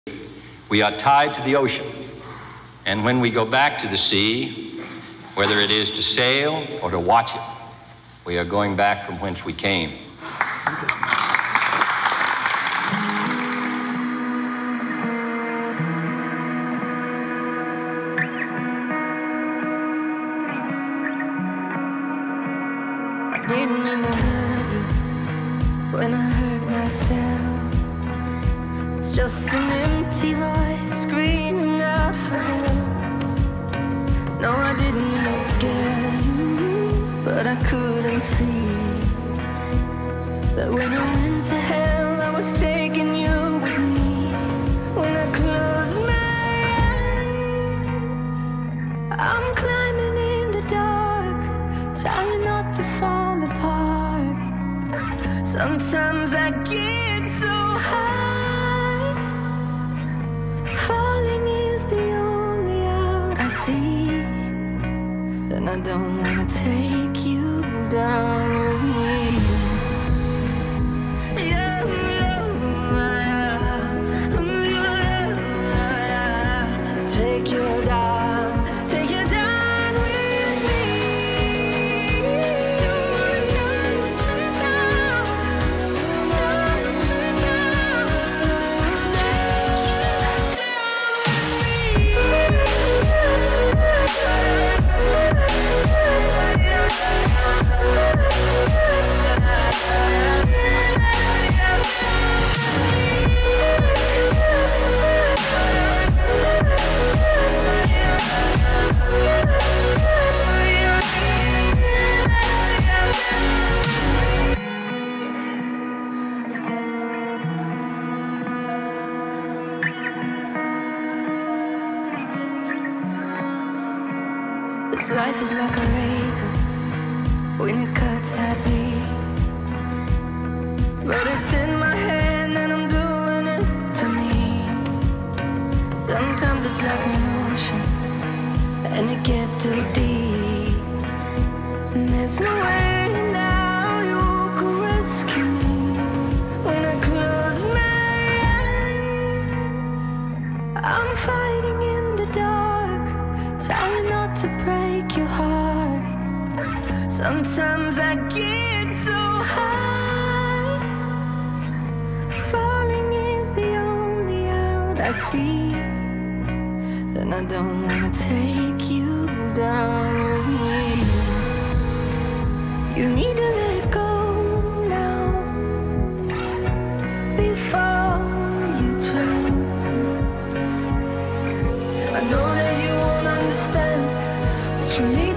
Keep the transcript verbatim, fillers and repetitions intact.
We are tied to the ocean. And when we go back to the sea, whether it is to sail or to watch it, we are going back from whence we came. I didn't mean to hurt you when I hurt myself. It's just an empty voice screaming out for help. No, I didn't mean to scare you, but I couldn't see that when I went to hell, I was taking you with me. When I close my eyes, I'm climbing in the dark, trying not to fall apart. Sometimes I get so high, falling is the only out I see. And I don't want to take you down with me. Yeah, yeah, yeah, yeah. Take you down, take you down with me. Don't wanna turn you down, turn you down, This life is like a razor. When it cuts, I bleed. But it's in my hand and I'm doing it to me. Sometimes it's like an ocean and it gets too deep. And there's no way now you can rescue me. When I close my eyes, I'm fighting in the dark, trying not to break your heart. Sometimes I get so high, falling is the only out I see. And I don't want to take you down with me. You need to let go now before you drown. I know that you won't understand, but you need